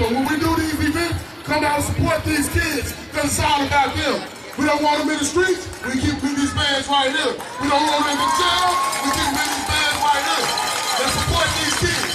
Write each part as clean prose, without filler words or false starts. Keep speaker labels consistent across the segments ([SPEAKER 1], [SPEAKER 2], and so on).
[SPEAKER 1] But when we do these events, come out and support these kids, because it's all about them. We don't want them in the streets, we keep these bands right here. We don't want them in the jail, we keep these bands right here. Let's support these kids.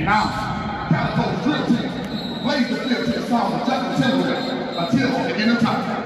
[SPEAKER 2] now, Calico's drill team plays the field to the sound of Justin Timberlake until the end of time.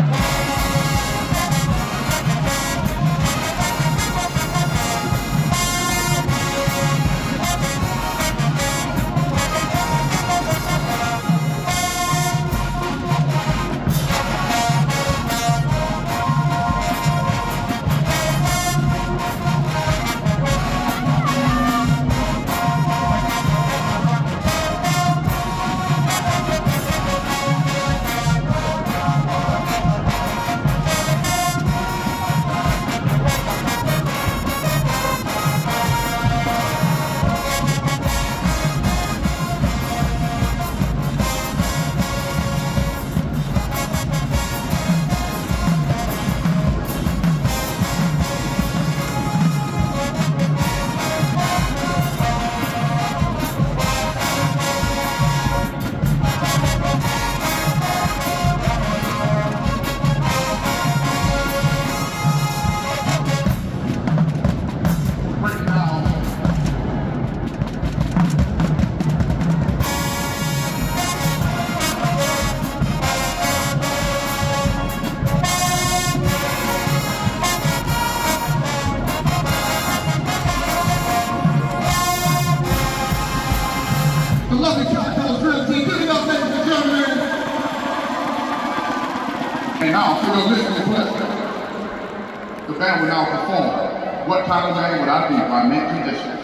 [SPEAKER 2] And now, for your listening pleasure, the band will now perform What Kind of Man Would I Be by Mint Conditions.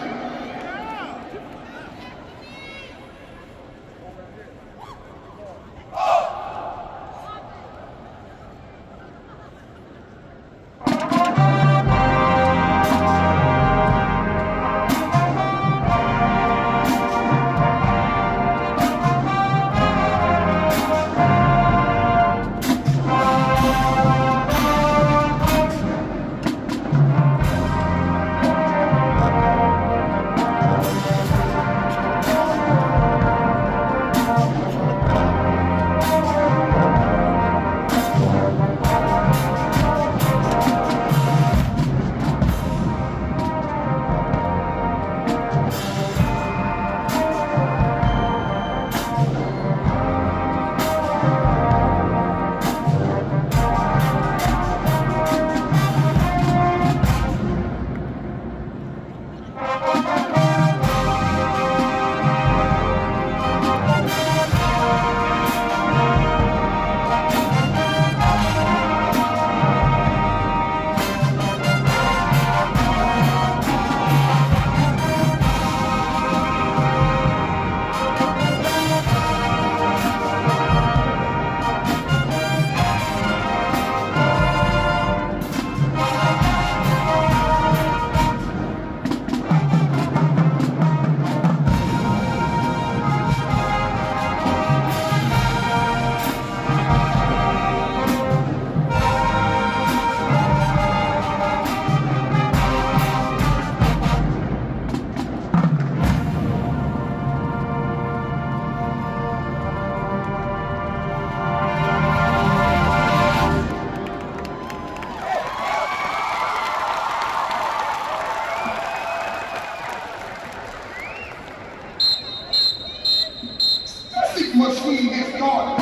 [SPEAKER 2] Machine is hard,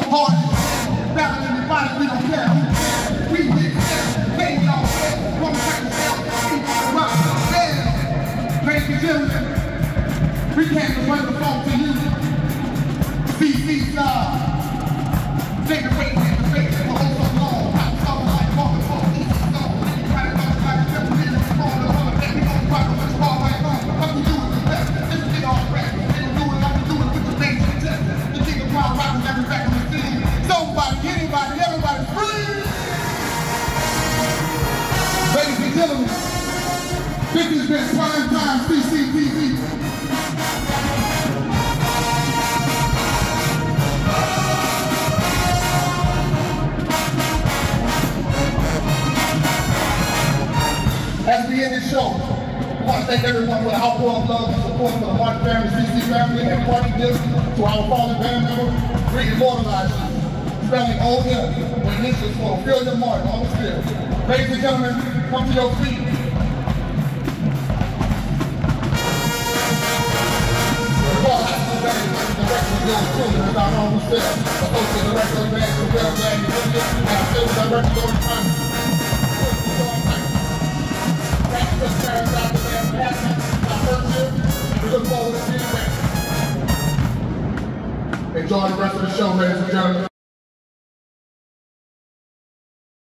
[SPEAKER 2] battling the body, we don't care. We get there, baby, all set, one second, rock, there. Ladies and gentlemen, we came to bring the phone to you. CC Star, take the weight in the face for so long. I'm talking like walking for easy song. Everybody knows like a simple minute, it's on the one that we don't rock with the ball right on. What we do is the best, this is all rap. They don't do it like we do it with the things and test. Rocking every back on the scene. Somebody, anybody, everybody's free. Ladies and gentlemen, this has been Prime Time CCTV. As we end this show, I want to thank everyone for the outpour of love and support for the Martin family, CC family, and party gifts to our fallen band member. We immortalize you, spelling O-M, with initials for Fieldshow Martin on the field. Ladies and gentlemen, come to your feet.
[SPEAKER 1] our own self. The host of the record band, the real band, the union, our film director on the time. Thank you for sharing out the man for having us. Our first year, and we look forward to seeing you back. Enjoy the rest of the show, ladies and gentlemen.